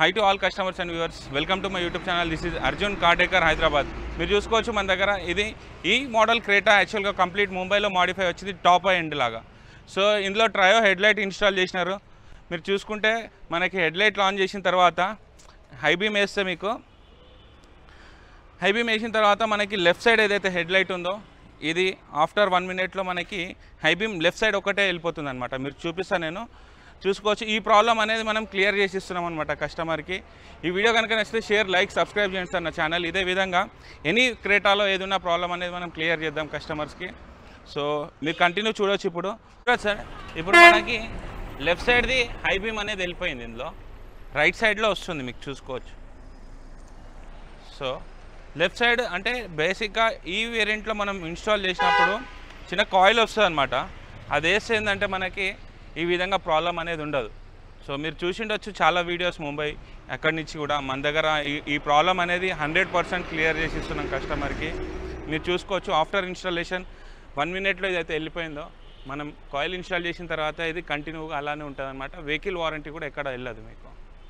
High to all customers and viewers, welcome to my YouTube channel. This is Arjun car taker Hyderabad. మీరు చూసుకోవచ్చు మన దగ్గర ఇది ఈ మోడల్ క్రేటా యాక్చువల్గా కంప్లీట్ ముంబైలో మాడిఫై వచ్చింది టాప్ ఎండ్ లాగా. సో ఇందులో ట్రయో హెడ్లైట్ ఇన్స్టాల్ చేసినారు. మీరు చూసుకుంటే మనకి హెడ్లైట్ ఆన్ చేసిన తర్వాత హై బీమ్ వేస్తే మీకు హై బీమ్ వేసిన తర్వాత మనకి లెఫ్ట్ సైడ్ ఏదైతే హెడ్లైట్ ఉందో ఇది ఆఫ్టర్ 1 minute మనకి హై బీమ్ లెఫ్ట్ సైడ్ ఒకటే వెళ్ళిపోతుంది అనమాట. మీరు చూపిస్తాను, నేను చూసుకోవచ్చు. ఈ ప్రాబ్లం అనేది మనం క్లియర్ చేసి ఇస్తున్నాం అనమాట కస్టమర్కి. ఈ వీడియో కనుక నచ్చితే షేర్, లైక్, సబ్స్క్రైబ్ చేయండి సార్ నా ఛానల్. ఇదే విధంగా ఎనీ క్రేటాలో ఏదైనా ప్రాబ్లం అనేది మనం క్లియర్ చేద్దాం కస్టమర్స్కి. సో మీరు కంటిన్యూ చూడవచ్చు. ఇప్పుడు సార్ ఇప్పుడు మనకి లెఫ్ట్ సైడ్ది హై బీమ్ అనేది వెళ్ళిపోయింది, ఇందులో రైట్ సైడ్లో వస్తుంది మీకు చూసుకోవచ్చు. సో లెఫ్ట్ సైడ్ అంటే బేసిక్గా ఈ వేరియంట్లో మనం ఇన్స్టాల్ చేసినప్పుడు చిన్న కాయిల్ వస్తుంది అనమాట. అది వేస్తే ఏంటంటే మనకి ఈ విధంగా ప్రాబ్లం అనేది ఉండదు. సో మీరు చూసిండొచ్చు చాలా వీడియోస్ ముంబై అక్కడి నుంచి కూడా. మన దగ్గర ఈ ప్రాబ్లం అనేది 100% క్లియర్ చేసి ఇస్తున్నాం కస్టమర్కి. మీరు చూసుకోవచ్చు ఆఫ్టర్ ఇన్స్టాలేషన్ 1 minute ఇదైతే వెళ్ళిపోయిందో, మనం కాయిల్ ఇన్స్టాల్ చేసిన తర్వాత ఇది కంటిన్యూగా అలానే ఉంటుంది అనమాట. వెహికల్ వారంటీ కూడా ఎక్కడ వెళ్ళదు మీకు.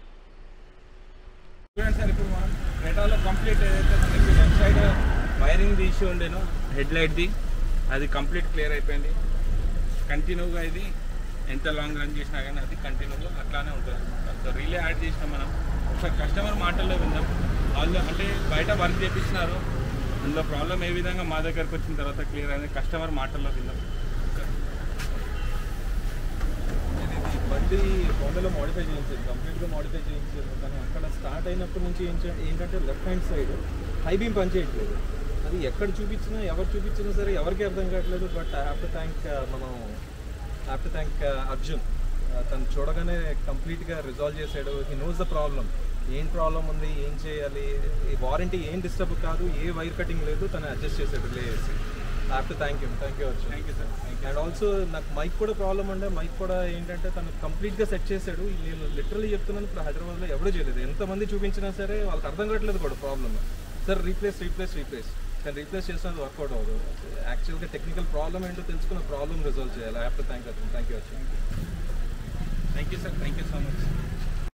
చూడండి సార్, ఇప్పుడు మనం క్రేటాలో కంప్లీట్ ఏదైతే మనకి లెఫ్ట్ సైడ్ వైరింగ్ ఇష్యూ ఉండేనో హెడ్లైట్ది అది కంప్లీట్ క్లియర్ అయిపోయింది. కంటిన్యూగా ఇది ఎంత లాంగ్ రన్ చేసినా కానీ అది కంటిన్యూగా అట్లానే ఉంటుంది అనమాట. సో రీలే యాడ్ చేసినాం మనం. ఒకసారి కస్టమర్ మాటల్లో విందాం. వాళ్ళు అంటే బయట వర్క్ చేపించినారు, అందులో ప్రాబ్లం ఏ విధంగా మా దగ్గరకు వచ్చిన తర్వాత క్లియర్ అయింది కస్టమర్ మాటల్లో విందాం. బండి బాంబేలో మోడిఫై చేయించారు, కంప్లీట్గా మోడిఫై చేయించారు. కానీ అక్కడ స్టార్ట్ అయినప్పటి నుంచి ఏంటంటే left hand side high beam పనిచేయట్లేదు. అది ఎక్కడ చూపించినా ఎవరు చూపించినా సరే ఎవరికి అర్థం కావట్లేదు. But I have to thank Arjun. తను చూడగానే కంప్లీట్గా రిజాల్వ్ చేశాడు. హీ నోస్ ద ప్రాబ్లం, ఏం ప్రాబ్లం ఉంది, ఏం చేయాలి, ఈ వారంటీ ఏం డిస్టర్బ్ కాదు, ఏ వైర్ కటింగ్ లేదు, తను అడ్జస్ట్ చేశాడు రిలే చేసి. I have to thank you Arjun. Thank you sir. And also నాకు మైక్ కూడా ప్రాబ్లం ఉండే, మైక్ కూడా ఏంటంటే తను కంప్లీట్గా సెట్ చేశాడు. నేను లిటరల్లీ చెప్తున్నాను, ఇప్పుడు హైదరాబాద్లో ఎవడూ చేయలేదు. ఎంతమంది చూపించినా సరే వాళ్ళకి అర్థం కావట్లేదు కూడా ప్రాబ్లమ్. సార్ రీప్లేస్ కానీ రీప్లేస్ చేసినది వర్కౌట్ అవ్వదు. యాక్చువల్గా టెక్నికల్ ప్రాబ్లమ్ ఏంటో తెలుసుకున్న ప్రాబ్లమ్ రిజాల్వ్ చేయాలి. I have to thank you. Thank you sir. Thank you so much.